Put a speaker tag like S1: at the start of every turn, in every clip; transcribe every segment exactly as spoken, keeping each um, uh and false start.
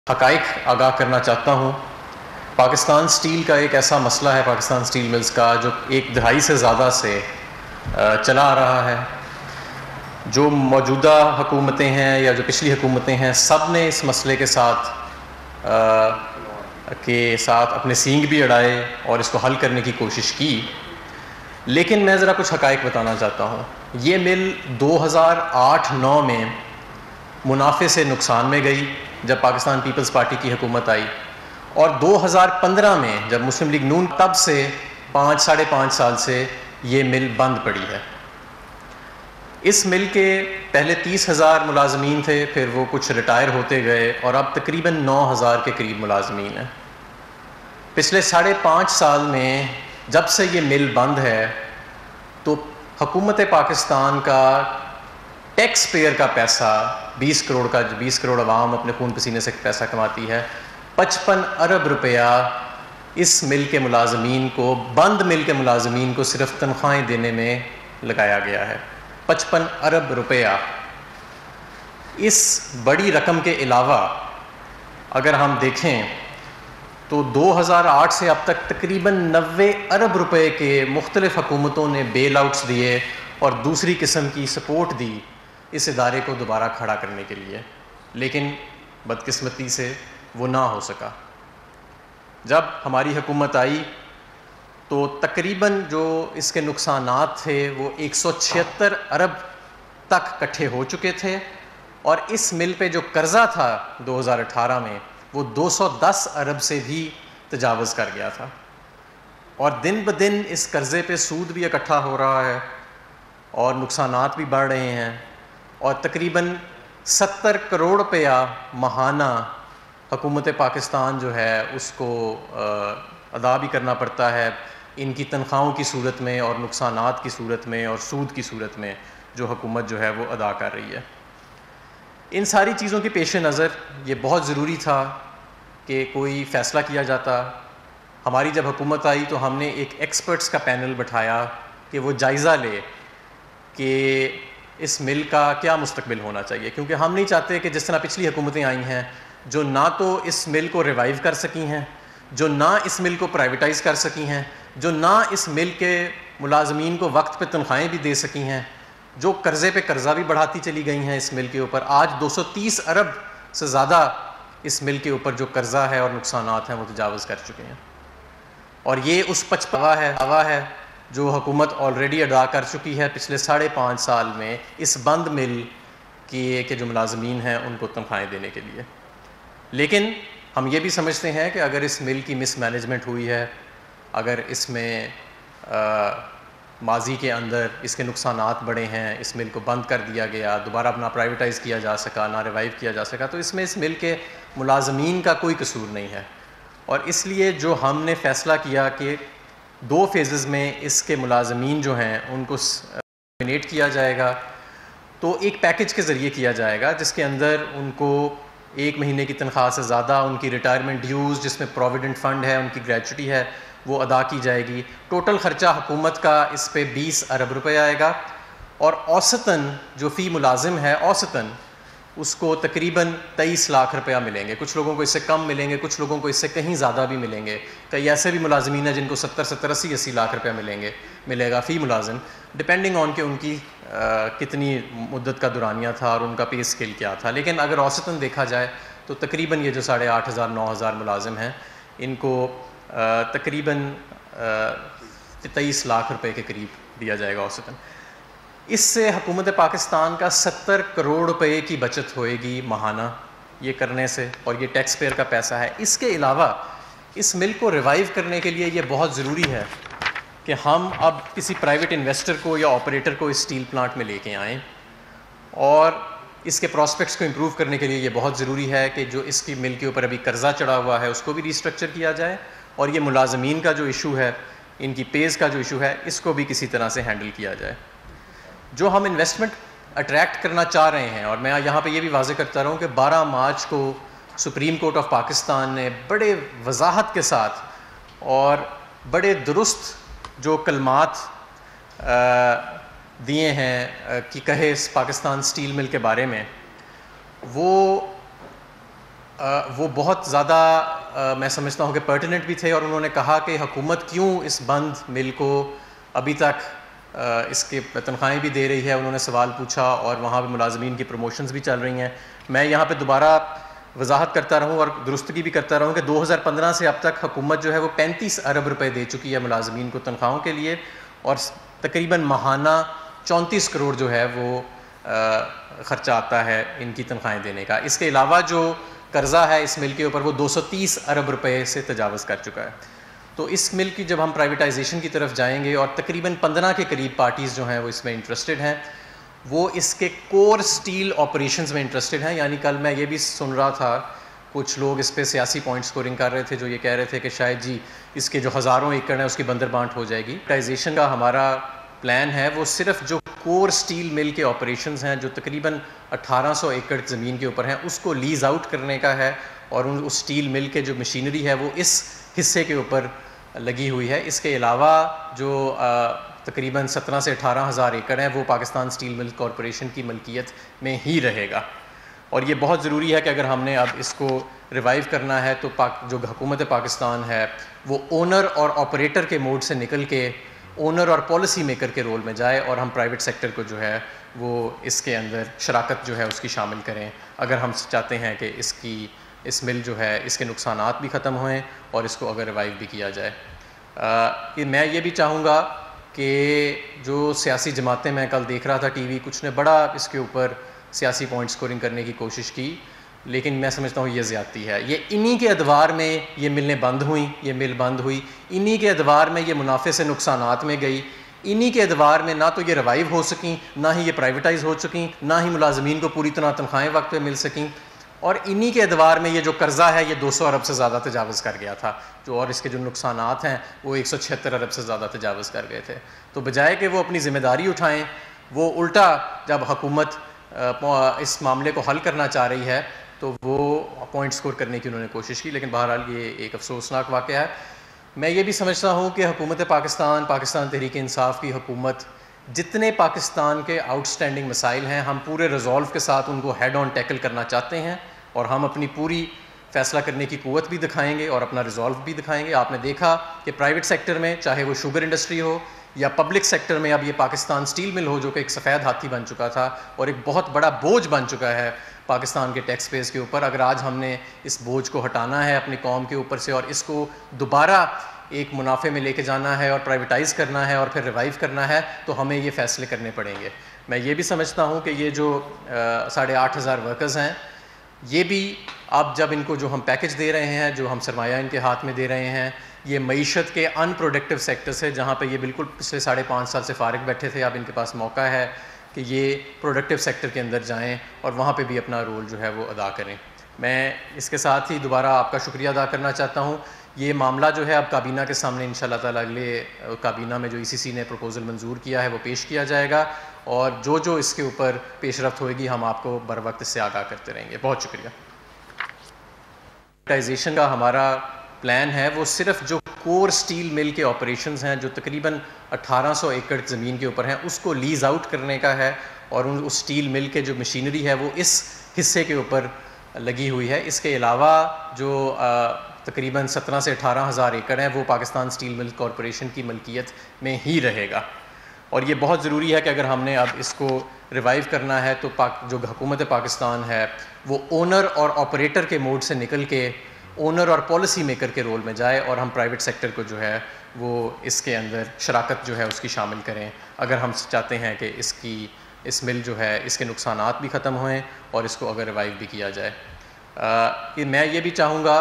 S1: हक़ाइक़ आगाह करना चाहता हूँ। पाकिस्तान स्टील का एक ऐसा मसला है, पाकिस्तान स्टील मिल्स का, जो एक दहाई से ज़्यादा से चला आ रहा है। जो मौजूदा हुकूमतें हैं या जो पिछली हुकूमतें हैं, सब ने इस मसले के साथ आ, के साथ अपने सींग भी अड़ाए और इसको हल करने की कोशिश की। लेकिन मैं ज़रा कुछ हक़ाइक़ बताना चाहता हूँ। ये मिल दो हज़ार आठ नौ में मुनाफे से नुकसान में गई जब पाकिस्तान पीपल्स पार्टी की हुकूमत आई, और दो हज़ार पंद्रह में जब मुस्लिम लीग नून, तब से पाँच साढ़े पाँच साल से ये मिल बंद पड़ी है। इस मिल के पहले तीस हज़ार मुलाजमीन थे, फिर वो कुछ रिटायर होते गए और अब तकरीबन नौ हज़ार के करीब मुलाजमीन हैं। पिछले साढ़े पाँच साल में जब से ये मिल बंद है तो हुकूमत पाकिस्तान का टैक्स पेयर का पैसा बीस करोड़ का, जो बीस करोड़ अवाम अपने खून पसीने से पैसा कमाती है, पचपन अरब रुपया इस मिल के मुलाजमीन को, बंद मिल के मुलाजमीन को सिर्फ तनख्वाहें देने में लगाया गया है। पचपन अरब रुपया। इस बड़ी रकम के अलावा अगर हम देखें तो दो हज़ार आठ से अब तक तकरीबन नब्बे अरब रुपए के मुख्तलिफ हुकूमतों ने बेल आउट्स दिए और दूसरी किस्म की सपोर्ट दी इस इदारे को दोबारा खड़ा करने के लिए, लेकिन बदकिस्मती से वो ना हो सका। जब हमारी हुकूमत आई तो तकरीबन जो इसके नुकसानात थे वो एक सौ छिहत्तर अरब तक इकट्ठे हो चुके थे, और इस मिल पे जो कर्ज़ा था दो हज़ार अठारह में वो दो सौ दस अरब से भी तजावज़ कर गया था, और दिन ब दिन इस कर्ज़े पे सूद भी इकट्ठा हो रहा है और नुकसानात भी बढ़ रहे हैं, और तकरीबन सत्तर करोड़ रुपया माहाना हुकूमत पाकिस्तान जो है उसको अदा भी करना पड़ता है इनकी तनख्वाहों की सूरत में और नुकसानात की सूरत में और सूद की सूरत में जो हुकूमत जो है वो अदा कर रही है। इन सारी चीज़ों के पेश नज़र ये बहुत ज़रूरी था कि कोई फ़ैसला किया जाता। हमारी जब हुकूमत आई तो हमने एक एक्सपर्ट्स का पैनल बिठाया कि वो जायज़ा ले कि इस मिल का क्या मुस्तकबिल होना चाहिए, क्योंकि हम नहीं चाहते कि जिस तरह पिछली हुकूमतें आई हैं जो ना तो इस मिल को रिवाइव कर सकी हैं, जो ना इस मिल को प्राइवेटाइज़ कर सकी हैं, जो ना इस मिल के मुलाजमीन को वक्त पे तनख्वाहें भी दे सकी हैं, जो कर्ज़े पे कर्ज़ा भी बढ़ाती चली गई हैं इस मिल के ऊपर। आज दो सौ तीस अरब से ज़्यादा इस मिल के ऊपर जो कर्ज़ा है और नुकसानात हैं वो तजावज़ कर चुके हैं, और ये उस पचपवा है हवा है जो हुकूमत ऑलरेडी अदा कर चुकी है पिछले साढ़े पाँच साल में इस बंद मिल की के जो मुलाजमीन हैं उनको तनख्वाहें देने के लिए। लेकिन हम ये भी समझते हैं कि अगर इस मिल की मिसमैनेजमेंट हुई है, अगर इसमें माजी के अंदर इसके नुकसानात बढ़े हैं, इस मिल को बंद कर दिया गया, दोबारा अपना प्राइवेटाइज़ किया जा सका, ना रिवाइव किया जा सका, तो इसमें इस मिल के मुलाजमीन का कोई कसूर नहीं है। और इसलिए जो हमने फ़ैसला किया कि दो फेज़ेस में इसके मुलाजमीन जो हैं उनको नॉमिनेट किया जाएगा, तो एक पैकेज के ज़रिए किया जाएगा जिसके अंदर उनको एक महीने की तनख्वाह से ज़्यादा उनकी रिटायरमेंट ड्यूज़, जिसमें प्रोविडेंट फ़ंड है, उनकी ग्रेचुटी है, वो अदा की जाएगी। टोटल ख़र्चा हुकूमत का इस पे बीस अरब रुपये आएगा, और औसतन जो फ़ी मुलाजिम है औसतन उसको तकरीबन तेईस लाख रुपया मिलेंगे। कुछ लोगों को इससे कम मिलेंगे, कुछ लोगों को इससे कहीं ज़्यादा भी मिलेंगे। कई ऐसे भी मुलाजमीन हैं जिनको सत्तर सत्तर अस्सी अस्सी लाख रुपया मिलेंगे मिलेगा फ़ी मुलाजिम, डिपेंडिंग ऑन के उनकी आ, कितनी मुद्दत का दुरानिया था और उनका पे स्केल क्या था। लेकिन अगर औसतन देखा जाए तो तकरीबन ये जो साढ़े आठ हज़ार नौ हज़ार मुलाजिम हैं इनको तकरीबन तेईस लाख रुपये के करीब दिया जाएगा औसतन। इससे हुकूमत पाकिस्तान का सत्तर करोड़ रुपए की बचत होएगी माहाना ये करने से, और ये टैक्स पेयर का पैसा है। इसके अलावा इस मिल को रिवाइव करने के लिए ये बहुत ज़रूरी है कि हम अब किसी प्राइवेट इन्वेस्टर को या ऑपरेटर को इस स्टील प्लांट में लेके आएँ, और इसके प्रॉस्पेक्ट्स को इम्प्रूव करने के लिए ये बहुत ज़रूरी है कि जो इसकी मिल के ऊपर अभी कर्ज़ा चढ़ा हुआ है उसको भी रीस्ट्रक्चर किया जाए, और ये मुलाजमीन का जो इशू है, इनकी पेज़ का जो इशू है, इसको भी किसी तरह से हैंडल किया जाए। जो हम इन्वेस्टमेंट अट्रैक्ट करना चाह रहे हैं, और मैं यहाँ पे ये भी वाज़ेह करता रहूँ कि बारह मार्च को सुप्रीम कोर्ट ऑफ पाकिस्तान ने बड़े वजाहत के साथ और बड़े दुरुस्त जो कलमात दिए हैं कि कहे इस पाकिस्तान स्टील मिल के बारे में, वो वो बहुत ज़्यादा मैं समझता हूँ कि पर्टिनेंट भी थे, और उन्होंने कहा कि हुकूमत क्यों इस बंद मिल को अभी तक आ, इसके तनख्वाहें भी दे रही है। उन्होंने सवाल पूछा और वहाँ पे मुलाजमीन की प्रमोशंस भी चल रही हैं। मैं यहाँ पे दोबारा वजाहत करता रहूँ और दुरुस्तगी भी करता रहूँ कि दो हज़ार पंद्रह से अब तक हुकूमत जो है वो पैंतीस अरब रुपए दे चुकी है मुलाजमीन को तनख्वाहों के लिए, और तकरीबन माहाना चौंतीस करोड़ जो है वो ख़र्चा आता है इनकी तनख्वाहें देने का। इसके अलावा जो कर्ज़ा है इस मिल के ऊपर वो दो सौ तीस अरब रुपए से तजावज़ कर चुका है। तो इस मिल की जब हम प्राइवेटाइजेशन की तरफ जाएंगे, और तकरीबन पंद्रह के करीब पार्टीज़ जो हैं वो इसमें इंटरेस्टेड हैं, वो इसके कोर स्टील ऑपरेशंस में इंटरेस्टेड हैं। यानी कल मैं ये भी सुन रहा था, कुछ लोग इस पर सियासी पॉइंट स्कोरिंग कर रहे थे जो ये कह रहे थे कि शायद जी इसके जो हज़ारों एकड़ हैं उसकी बंदर बांट हो जाएगी। प्राइवेटाइजेशन का हमारा प्लान है वो सिर्फ जो कोर स्टील मिल के ऑपरेशंस हैं जो तकरीबन अठारह सौ एकड़ ज़मीन के ऊपर हैं उसको लीज़ आउट करने का है, और उन उस स्टील मिल के जो मशीनरी है वो इस हिस्से के ऊपर लगी हुई है। इसके अलावा जो तकरीबन सत्रह से अठारह हज़ार एकड़ हैं वो पाकिस्तान स्टील मिल कॉरपोरेशन की मलकियत में ही रहेगा। और ये बहुत ज़रूरी है कि अगर हमने अब इसको रिवाइव करना है तो पाक जो हुकूमत पाकिस्तान है वो ओनर और ऑपरेटर के मोड से निकल के ओनर और पॉलिसी मेकर के रोल में जाए, और हम प्राइवेट सेक्टर को जो है वो इसके अंदर शराकत जो है उसकी शामिल करें, अगर हम चाहते हैं कि इसकी इस मिल जो है इसके नुकसानात भी ख़त्म होएं और इसको अगर रिवाइव भी किया जाए। आ, मैं ये भी चाहूँगा कि जो सियासी जमातें, मैं कल देख रहा था टीवी, कुछ ने बड़ा इसके ऊपर सियासी पॉइंट स्कोरिंग करने की कोशिश की, लेकिन मैं समझता हूँ ये ज़्यादती है। ये इन्हीं के अदवार में ये मिलें बंद हुई, ये मिल बंद हुई, इन्हीं के अदवार में ये मुनाफे से नुकसानात में गई, इन्हीं के अदवार में ना तो ये रिवाइव हो सकें, ना ही ये प्राइवेटाइज़ हो चुकी, ना ही मुलाजमीन को पूरी तरह तनख्वाहें वक्त पे मिल सकें, और इन्हीं के अदवार में ये जो कर्ज़ा है ये दो सौ अरब से ज़्यादा तजावज़ कर गया था, जो और इसके जो नुकसानात हैं वो एक सौ छिहत्तर अरब से ज़्यादा तजावज़ कर गए थे। तो बजाय कि वो अपनी ज़िम्मेदारी उठाएँ, वो उल्टा जब हुकूमत इस मामले को हल करना चाह रही है तो वो पॉइंट स्कोर करने की उन्होंने कोशिश की। लेकिन बहरहाल ये एक अफसोसनाक वाक़या है। मैं ये भी समझता हूँ कि हुकूमत पाकिस्तान, पाकिस्तान तहरीक इंसाफ की हुकूमत, जितने पाकिस्तान के आउटस्टैंडिंग मसाइल हैं हम पूरे रिजॉल्व के साथ उनको हेड ऑन टैकल करना चाहते हैं, और हम अपनी पूरी फ़ैसला करने की क़ुव्वत भी दिखाएंगे और अपना रिजॉल्व भी दिखाएंगे। आपने देखा कि प्राइवेट सेक्टर में, चाहे वो शुगर इंडस्ट्री हो या पब्लिक सेक्टर में, अब ये पाकिस्तान स्टील मिल हो जो कि एक सफ़ेद हाथी बन चुका था और एक बहुत बड़ा बोझ बन चुका है पाकिस्तान के टैक्स पेस के ऊपर, अगर आज हमने इस बोझ को हटाना है अपनी कौम के ऊपर से और इसको दोबारा एक मुनाफे में लेके जाना है और प्राइवेटाइज़ करना है और फिर रिवाइव करना है, तो हमें ये फ़ैसले करने पड़ेंगे। मैं ये भी समझता हूँ कि ये जो साढ़े आठ हज़ार वर्कर्स हैं, ये भी अब जब इनको जो हम पैकेज दे रहे हैं, जो हम सरमाया इनके हाथ में दे रहे हैं, ये मईशत के अनप्रोडक्टिव सेक्टर से, जहाँ पे ये बिल्कुल पिछले साढ़े पाँच साल से फारिग बैठे थे, अब इनके पास मौका है कि ये प्रोडक्टिव सेक्टर के अंदर जाएं और वहाँ पे भी अपना रोल जो है वो अदा करें। मैं इसके साथ ही दोबारा आपका शुक्रिया अदा करना चाहता हूँ। ये मामला जो है अब काबीना के सामने इंशाल्लाह ताला अगले काबीना में जो ई सी सी ने प्रपोज़ल मंजूर किया है वो पेश किया जाएगा, और जो जो इसके ऊपर पेशरफ्त होएगी हम आपको बर वक्त इससे आगाह करते रहेंगे। बहुत शुक्रिया। प्राइवेटाइजेशन का हमारा प्लान है वो सिर्फ जो कोर स्टील मिल के ऑपरेशंस हैं जो तकरीबन अठारह सौ एकड़ ज़मीन के ऊपर हैं उसको लीज़ आउट करने का है, और उन उस स्टील मिल के जो मशीनरी है वो इस हिस्से के ऊपर लगी हुई है। इसके अलावा जो आ, तकरीबन सत्रह से अठारह हज़ार एकड़ हैं वो पाकिस्तान स्टील मिल कॉरपोरेशन की मलकियत में ही रहेगा। और ये बहुत ज़रूरी है कि अगर हमने अब इसको रिवाइव करना है तो पाक जो हुकूमत पाकिस्तान है वो ओनर और ऑपरेटर के मोड से निकल के ओनर और पॉलिसी मेकर के रोल में जाए, और हम प्राइवेट सेक्टर को जो है वो इसके अंदर शराकत जो है उसकी शामिल करें, अगर हम चाहते हैं कि इसकी इस मिल जो है इसके नुकसानात भी ख़त्म होएं और इसको अगर रिवाइव भी किया जाए। आ, मैं ये भी चाहूँगा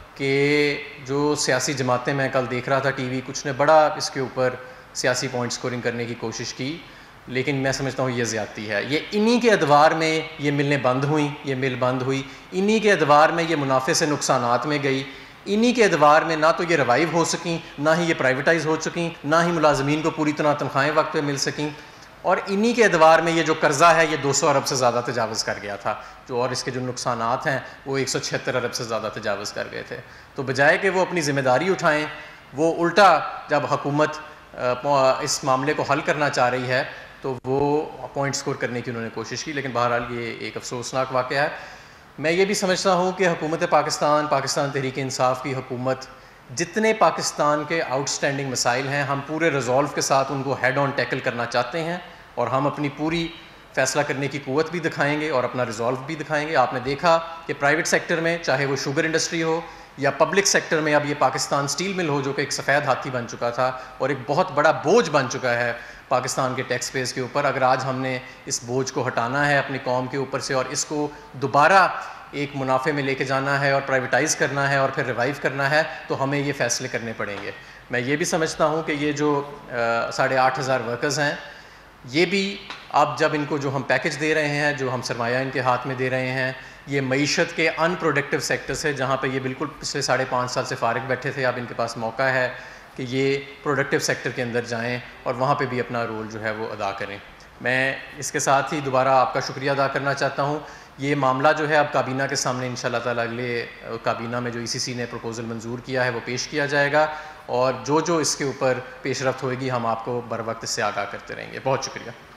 S1: कि जो सियासी जमातें, मैं कल देख रहा था टीवी, कुछ ने बड़ा इसके ऊपर सियासी पॉइंट स्कोरिंग करने की कोशिश की, लेकिन मैं समझता हूँ ये ज़्यादती है। ये इन्हीं के अदवार में ये मिलें बंद हुई, ये मिल बंद हुई, इन्हीं के अदवार में ये मुनाफे से नुकसानात में गई, इन्हीं के अदवार में ना तो ये रिवाइव हो सकें, ना ही ये प्राइवेटाइज़ हो चुकी, ना ही मुलाजमीन को पूरी तरह तनख्वाहें वक्त पे मिल सकें, और इन्हीं के अदवार में ये जो कर्ज़ा है ये दो सौ अरब से ज़्यादा तजावज़ कर गया था, जो और इसके जो नुकसानात हैं वो एक सौ छिहत्तर अरब से ज़्यादा तजावज़ कर गए थे। तो बजाय कि वो अपनी ज़िम्मेदारी उठाएँ, वो उल्टा जब हुकूमत इस मामले को हल करना चाह रही है तो वो पॉइंट स्कोर करने की उन्होंने कोशिश की। लेकिन बहरहाल ये एक अफसोसनाक वाक़या है। मैं ये भी समझता हूँ कि हुकूमत पाकिस्तान, पाकिस्तान तहरीक इंसाफ की हुकूमत, जितने पाकिस्तान के आउटस्टैंडिंग मसाइल हैं हम पूरे रिजॉल्व के साथ उनको हेड ऑन टैकल करना चाहते हैं और हम अपनी पूरी फ़ैसला करने की क़ुव्वत भी दिखाएंगे और अपना रिजॉल्व भी दिखाएंगे। आपने देखा कि प्राइवेट सेक्टर में, चाहे वो शुगर इंडस्ट्री हो या पब्लिक सेक्टर में, अब ये पाकिस्तान स्टील मिल हो जो कि एक सफ़ेद हाथी बन चुका था और एक बहुत बड़ा बोझ बन चुका है पाकिस्तान के टैक्स पेस के ऊपर। अगर आज हमने इस बोझ को हटाना है अपनी कौम के ऊपर से और इसको दोबारा एक मुनाफे में लेके जाना है और प्राइवेटाइज़ करना है और फिर रिवाइव करना है, तो हमें ये फ़ैसले करने पड़ेंगे। मैं ये भी समझता हूँ कि ये जो साढ़े आठ हज़ार वर्कर्स हैं, ये भी अब जब इनको जो हम पैकेज दे रहे हैं, जो हम सरमाया इनके हाथ में दे रहे हैं, ये मईशत के अनप्रोडक्टिव सेक्टर से, जहाँ पे ये बिल्कुल पिछले साढ़े पाँच साल से फारिग बैठे थे, अब इनके पास मौका है कि ये प्रोडक्टिव सेक्टर के अंदर जाएं और वहाँ पे भी अपना रोल जो है वो अदा करें। मैं इसके साथ ही दोबारा आपका शुक्रिया अदा करना चाहता हूँ। ये मामला जो है अब काबीना के सामने इंशाल्लाह ताला अगले काबीना में जो ई सी सी ने प्रपोज़ल मंजूर किया है वो पेश किया जाएगा और जो जो इसके ऊपर पेशरफ्त होएगी हम आपको बर वक्त इससे आगाह करते रहेंगे। बहुत शुक्रिया।